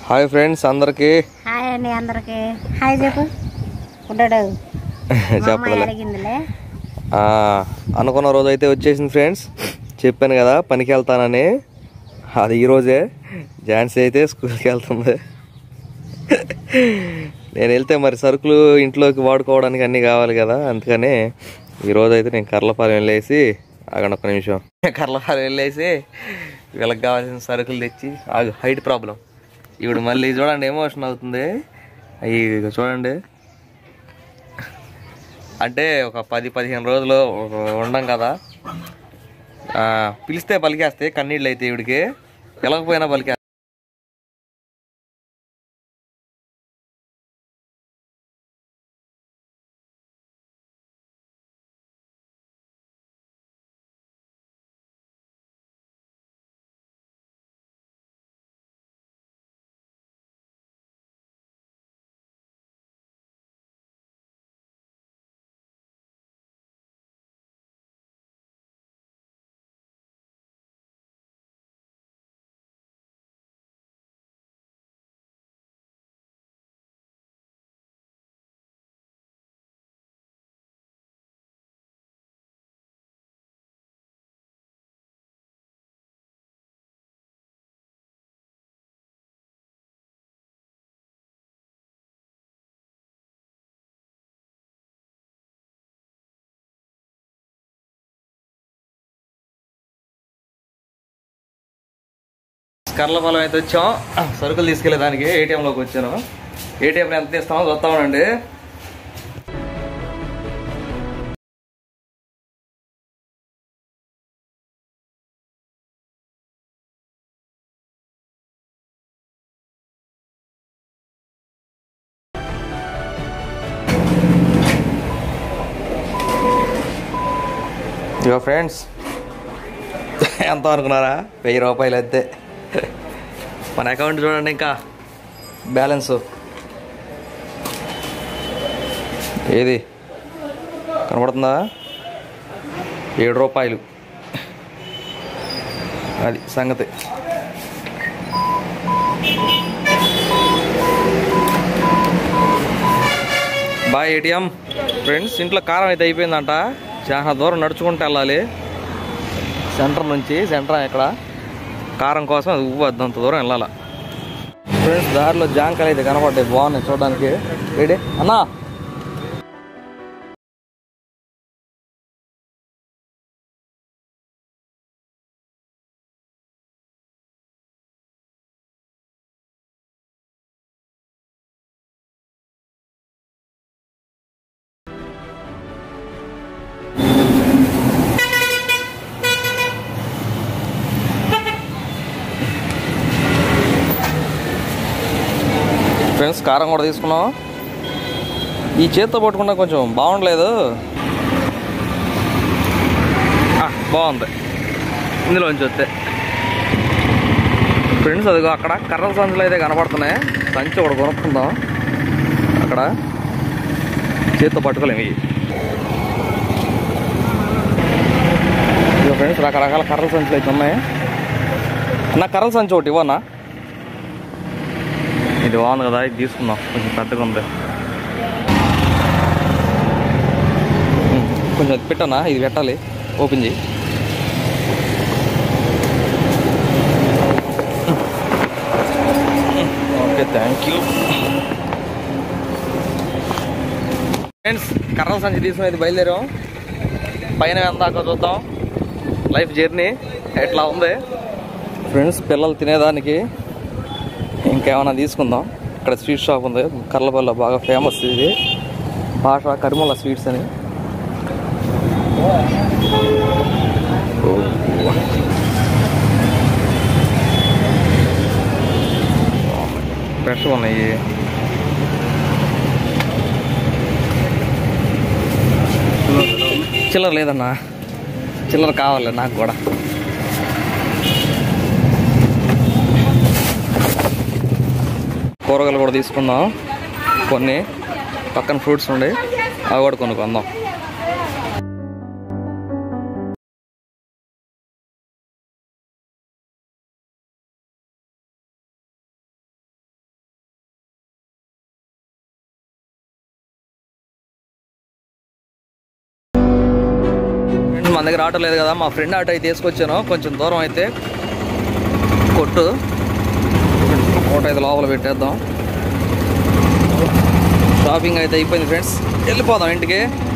Hi friends అందరికి. Hi అండి అందరికి. హాయ్ చెప్పు. ఉంటాడు చెప్పలే. అనుకున్న రోజు అయితే వచ్చేసింది ఫ్రెండ్స్. చెప్పాను కదా పనికి వెళ్తానని. అది ఈరోజే ఝాన్సీ అయితే స్కూల్కి వెళ్తుంది. నేను వెళ్తే మరి సరుకులు ఇంట్లోకి వాడుకోవడానికి అన్నీ కావాలి కదా, అందుకని ఈరోజు అయితే నేను కర్లపాలెం వెళ్ళేసి ఆగండి ఒక్క నిమిషం. కర్లపాలెం వెళ్ళేసి వీళ్ళకి కావాల్సిన సరుకులు తెచ్చి హైట్ ప్రాబ్లం ఇప్పుడు మళ్ళీ చూడండి ఎమోషన్ అవుతుంది. అవి చూడండి, అంటే ఒక 10-15 రోజులు ఉండం కదా, పిలిస్తే పలికేస్తే కన్నీళ్ళు అయితే ఇవిడికి పిలకపోయినా పలికే. కర్లపాలెం అయితే వచ్చాం సరుకులు తీసుకెళ్ళేదానికి. ఏటీఎంలోకి వచ్చాను. ఏటీఎంలో ఎంత తీస్తామో చూస్తామనండి. ఇగో ఫ్రెండ్స్, ఎంత అనుకున్నారా? 1000 రూపాయలు అయితే. మన అకౌంట్ చూడండి, ఇంకా బ్యాలెన్స్ ఏది కనబడుతుందా? 7 రూపాయలు. అది సంగతి. Bye ATM. ఫ్రెండ్స్, ఇంట్లో కారం అయితే అయిపోయిందంట. చాలా దూరం నడుచుకుంటూ వెళ్ళాలి సెంటర్ నుంచి. సెంటర్ ఇక్కడ కారం కోసం అది అంత దూరం వెళ్ళాలి. ఫ్రెండ్స్, దారిలో జాంకాయలు అయితే కనపడ్డాయి, బాగున్నాయి చూడడానికి. ఏడే అన్నా, ఫ్రెండ్స్ కారం కూడా తీసుకున్నాం. ఈ చేత్తో పట్టుకున్నా కొంచెం బాగుండలేదు. బాగుంది ఇందులోంచి వస్తే. ఫ్రెండ్స్, అదిగో అక్కడ కర్రల సంచులు అయితే కనపడుతున్నాయి. సంచి ఒకటి కొనుక్కుందాం. అక్కడ చేత్తో పట్టుకోలేము ఇవి. ఇదిగో ఫ్రెండ్స్, రకరకాల కర్రల సంచులు అయితే ఉన్నాయి. నా కర్రల సంచి ఒకటి ఇవ్వనా? ఇది బాగుంది కదా, ఇది తీసుకుందాం. కొంచెం పెద్దగా ఉంది. కొంచెం అది పెట్టనా? ఇది పెట్టాలి, ఓపెన్ చేయి. Okay, thank you. ఫ్రెండ్స్, కర్రల సంచి తీసుకునేది బయలుదేరాం. పైన ఎందాక చూద్దాం లైఫ్ జర్నీ ఎట్లా ఉంది. ఫ్రెండ్స్, పిల్లలు తినేదానికి ఇంకేమైనా తీసుకుందాం. ఇక్కడ స్వీట్ షాప్ ఉంది కర్లపల్లిలో, బాగా ఫేమస్ ఇది. భాష కరిమల్ల స్వీట్స్ అని. ఫ్రెష్ ఉన్నాయి. చిల్లర లేదన్నా, చిల్లర కావాలి నాకు కూడా. కూరగాయలు కూడా తీసుకుందాం. కొన్ని పక్కన ఫ్రూట్స్ ఉండే అవి కూడా కొనుక్కుందాం. మన దగ్గర ఆటో లేదు కదా, మా ఫ్రెండ్ ఆటో అయితే తీసుకొచ్చాను. కొంచెం దూరం అయితే కొట్టు ఆటో అయితే లోపల పెట్టేద్దాం. షాపింగ్ అయితే అయిపోయింది ఫ్రెండ్స్, వెళ్ళిపోదాం ఇంటికి.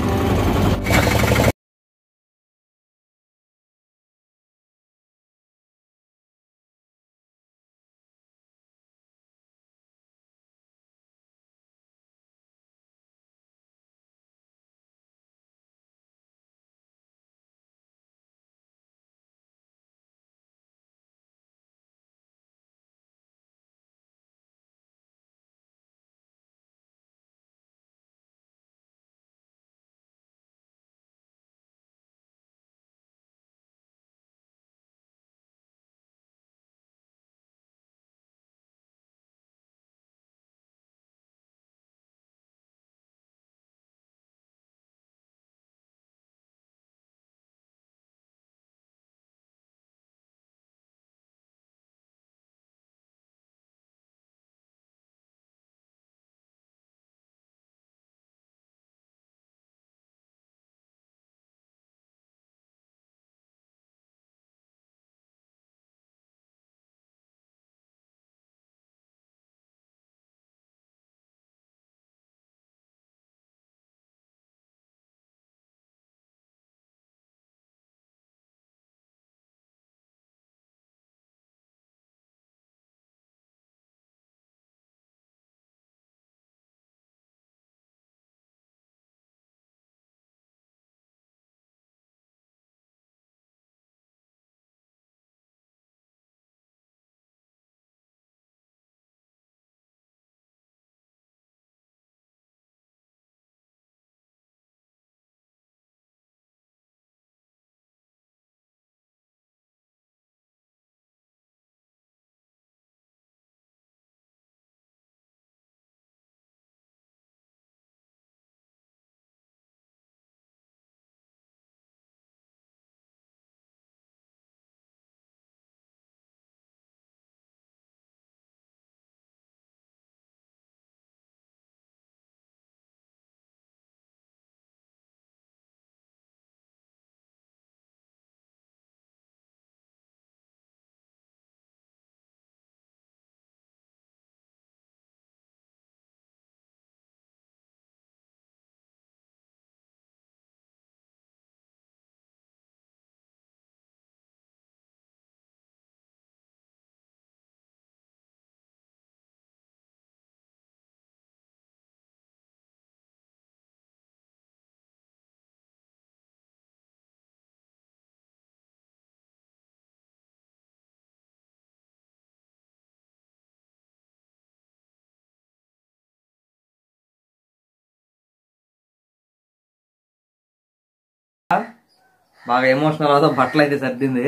బాగా ఎమోషనల్ అవుతా, బట్టలు అయితే సర్దింది,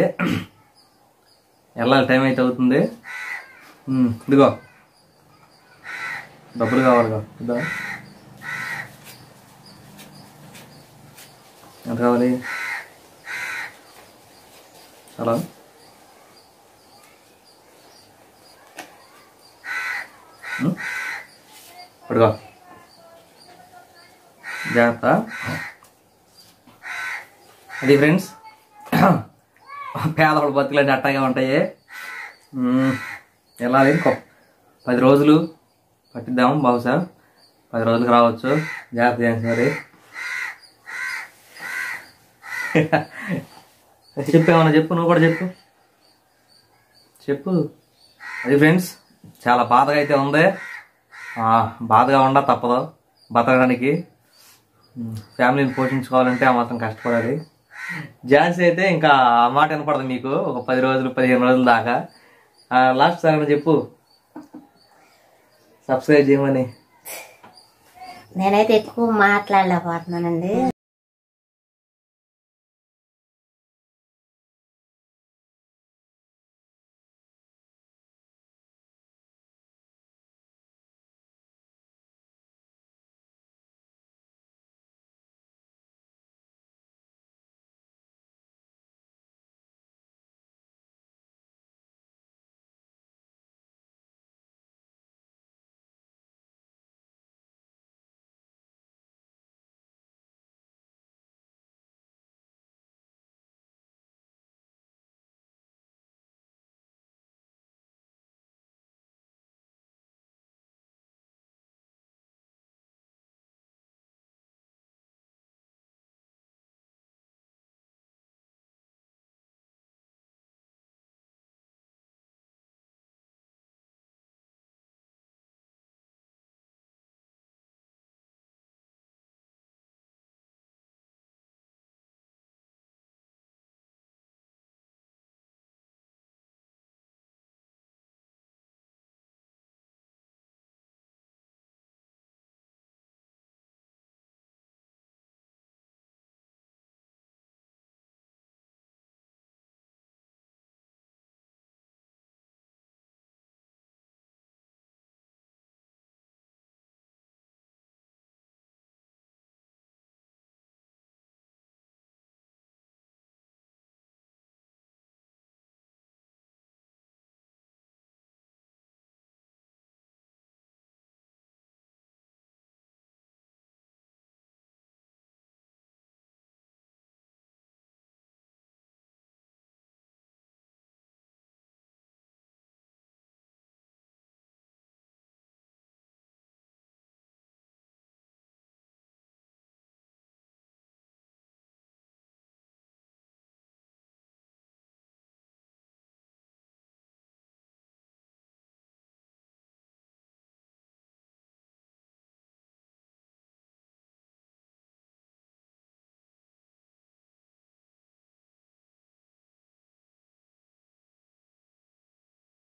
వెళ్ళాలి, టైం అయితే అవుతుంది. ఇదిగో డబ్బులు కావాలిగా, ఇద్దా ఎంత కావాలి? హలో, పడుకో, జాగ్రత్త. అది ఫ్రెండ్స్, పేదవాళ్ళ బతుకులన్నీ అట్టాగే ఉంటాయి. వెళ్ళాలి, 10 రోజులు పట్టిద్దాము, బహుశా 10 రోజులకు రావచ్చు. జాగ్రత్త చేయండి మరి. చెప్పేమన్నా చెప్పు, నువ్వు కూడా చెప్పు. అది ఫ్రెండ్స్, చాలా బాధగా అయితే ఉంది. బాధగా ఉండ తప్పదు బతకడానికి. ఫ్యామిలీని పోషించుకోవాలంటే ఆ మాత్రం కష్టపడాలి. ఝాన్సీ అయితే ఇంకా ఆ మాట వినపడదు మీకు ఒక 10 రోజులు 15 రోజుల దాకా. లాస్ట్ సార్ చెప్పు, సబ్స్క్రైబ్ చేయమని. నేనైతే ఎక్కువ మాట్లాడలేకపోతున్నానండి.